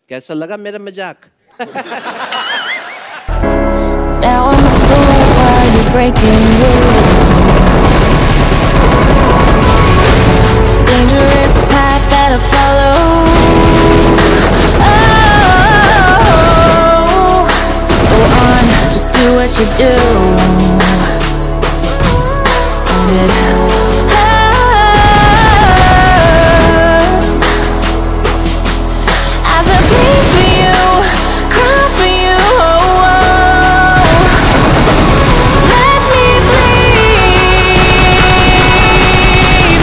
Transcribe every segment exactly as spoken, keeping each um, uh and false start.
कैसा लगा मेरा मजाक? Now I'm a fool while you're breaking rules. Dangerous path that I follow. Oh, go on, just do what you do. And it hurts as I bleed for you, cry for you. Let me bleed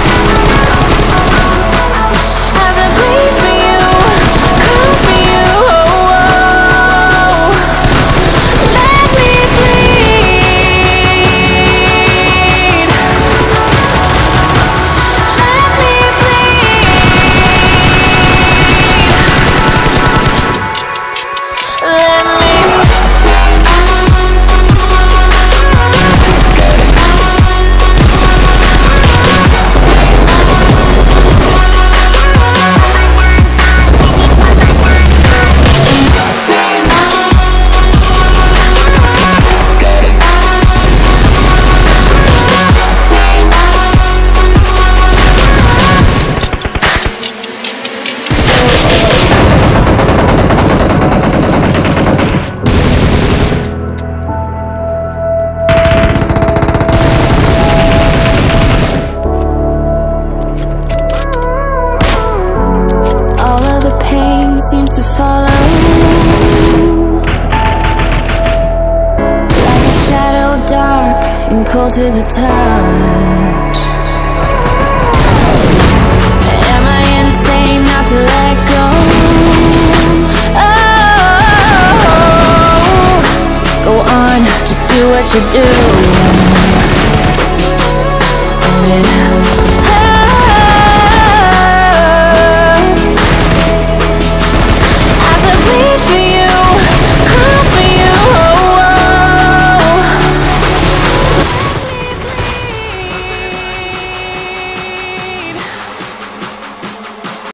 as I bleed for you, cry for you. Let me bleed. Let me all of the pain seems to follow like a shadow, dark and cold to the touch. Am I insane not to let go? Oh, go on, just do what you do.